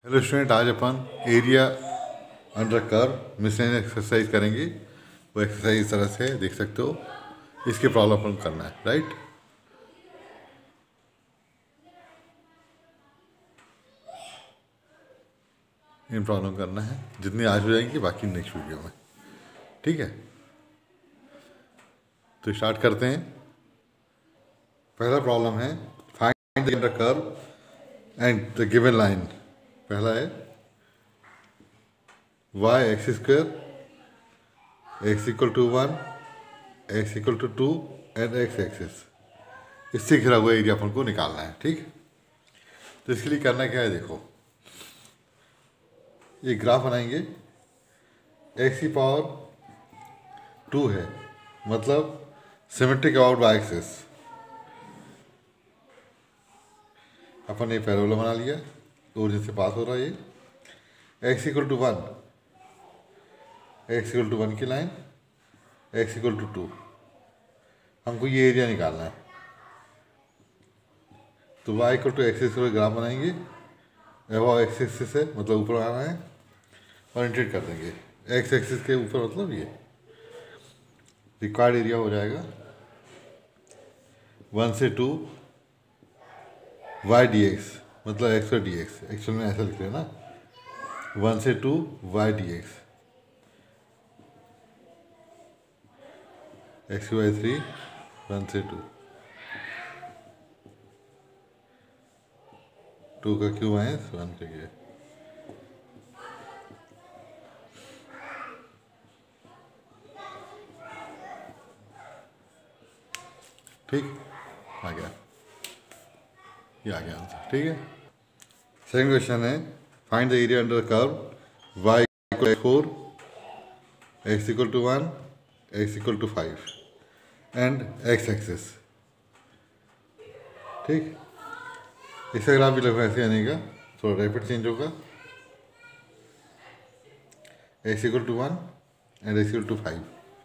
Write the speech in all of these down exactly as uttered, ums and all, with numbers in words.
Hello student, आज अपन area under curve miscellaneous exercise करेंगे। वो एक्सरसाइज इस तरह से देख सकते हो। इसके प्रॉब्लम अपन को करना है, राइट। इन प्रॉब्लम करना है, जितनी आज हो जाएंगी बाकी नेक्स्ट वीडियो में, ठीक है। तो स्टार्ट करते हैं। पहला प्रॉब्लम है find the under curve and the given line. पहला है y x square x equal to one x equal to two and x axis. इससे घिरा हुआ एरिया अपन को निकालना है, ठीक। तो इसके लिए करना क्या है, देखो ये ग्राफ बनाएंगे। एक्स की पावर टू है, मतलब सिमेट्रिक अबाउट वाई एक्सिस। अपन ये पैरेलल बना लिया, ओरिजिन से पास हो रहा है ये। X equal to one x equal to one की लाइन, एक्स इक्वल टू टू। हमको ये एरिया निकालना है। तो वाई इक्वल टू एक्सिस का ग्राफ बनाएंगे। एबव एक्स एक्सिस से मतलब ऊपर आना है और इंटीग्रेट कर देंगे। एक्स एक्सिस के ऊपर मतलब ये रिक्वायर्ड एरिया हो जाएगा वन से टू वाई डी एक्स, मतलब एक्स और डी एक्स। एक्चुअल में ऐसा लिख रहे हैं ना, वन से two y d x, x y three one से टू, टू का क्यू माइनस वन का ये। ठीक, आ गया, ये आ गया आंसर, ठीक है। सेकंड क्वेश्चन है find the area under curve y equal four x equal to one x equal to five and x axis, ठीक। इसका ग्राफ भी लगभग ऐसे आने का, थोड़ा रैपिड चेंज होगा। X equal to one and x equal to five.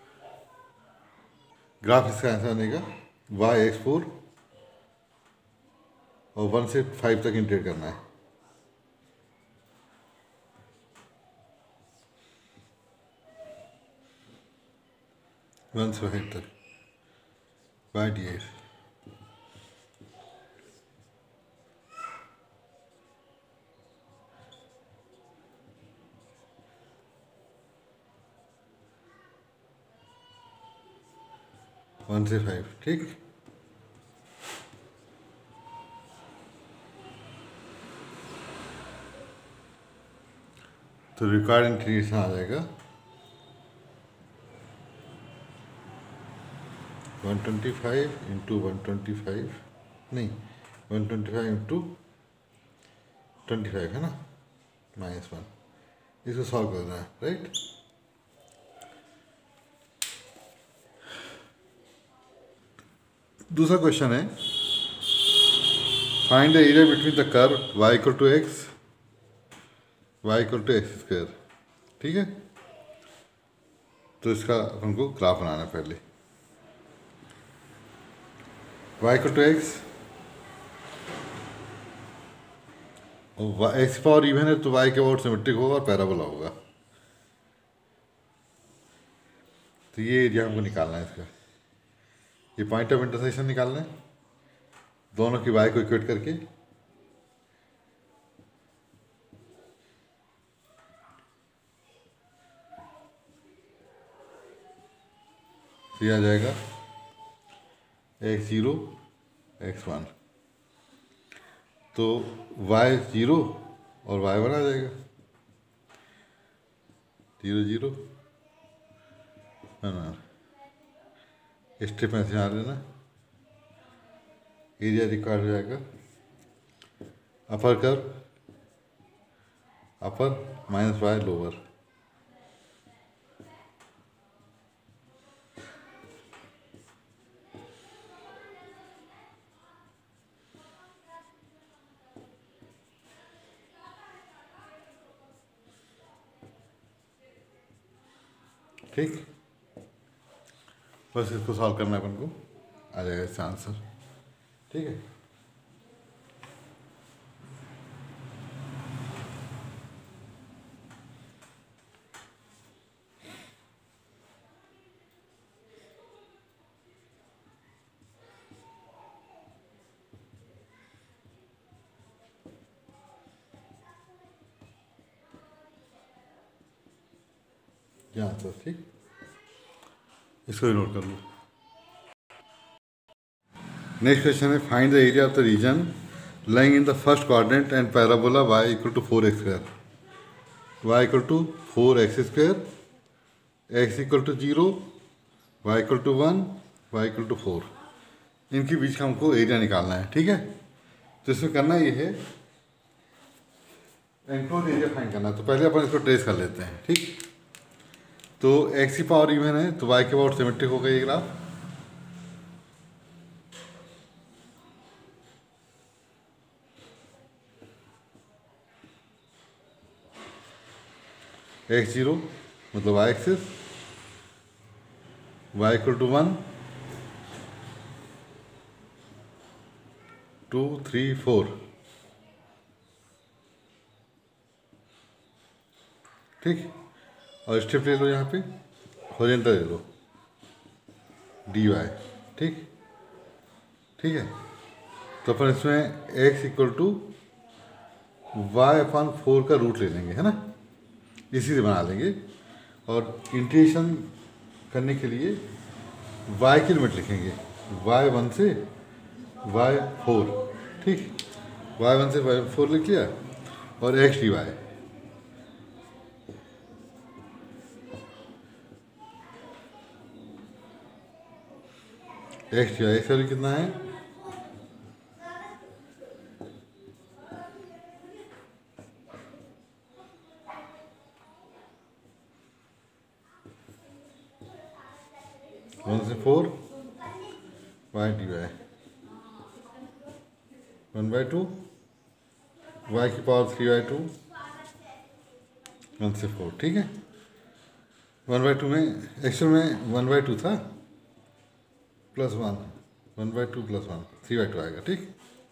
Graph इसका ऐसा आने का, वाई एक्स फोर और वन से फाइव तक इंटीग्रेट करना है। वन से फाइव तक वाई डी एक्स। वन से फाइव, ठीक। तो रिक्वायर्ड इंटीग्रेशन आ जाएगा one twenty five into one twenty five, नहीं one twenty five into twenty five है ना, माइनस वन। इसको सॉल्व करना है, राइट। दूसरा क्वेश्चन है find the area between the curve y equal to x y equal to x square, ठीक है। तो इसका अपन को ग्राफ बनाना है पहले। वाई इक्वल टू एक्स और एक्स पावर इवन है तो वाई के अबाउट सिमेट्रिक होगा और पैराबोला होगा। तो ये एरिया हमको निकालना है इसका। ये पॉइंट ऑफ इंटरसेक्शन निकालना है दोनों की वाई को इक्वेट करके। तो ये आ जाएगा एक्स जीरो एक्स वन, तो वाई जीरो और वाई वन आ जाएगा। जीरो जीरो है ना, स्टेप में ध्यान देना। एरिया रिक्वायर्ड हो जाएगा upper curve upper minus y lower. ठीक, बस इसको सॉल्व करना है अपन को, आ जाएगा इसका आंसर, ठीक है। ये आंसर, ठीक, इसको भी नोट कर लो। नेक्स्ट क्वेश्चन है find the area of the region lying in the first quadrant and parabola y equal to four x square, y equal to four x square, x equal to zero, y equal to one, y equal to four. इनके बीच का हमको area निकालना है, ठीक है। तो इसमें करना ये है एनक्लोज एरिया फाइंड करना है। तो पहले अपन इसको ट्रेस कर लेते हैं, ठीक। तो x की पावर इवन है तो y के पावर सिमेट्रिक होगा ये ग्राफ। एक्स जीरो मतलब y axis, y equal to one, two three four, ठीक। और स्टेप ले लो यहाँ पे, हॉरिजॉन्टल ले लो डी वाई, ठीक, ठीक है। तो अपन इसमें x equal to y upon four का रूट ले लेंगे, है ना, इसी से बना लेंगे। और इंटीग्रेशन करने के लिए y की लिमिट लिखेंगे, वाई वन से वाई फोर, ठीक, वाई वन से वाई फोर लिख लिया। और x d y, x d y x value कितना है, वन से four, y d y one by two, y की power three by two, one से फोर, ठीक है। वन बाई टू में एक्चुअल में वन बाई टू था plus one, one by two plus one, three by two आएगा, ठीक।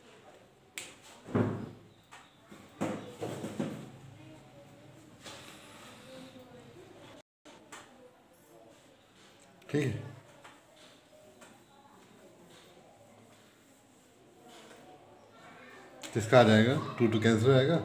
ठीक है, किसका आ जाएगा, टू टू कैंसिल हो जाएगा।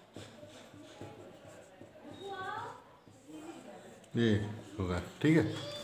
ये होगा, ठीक है।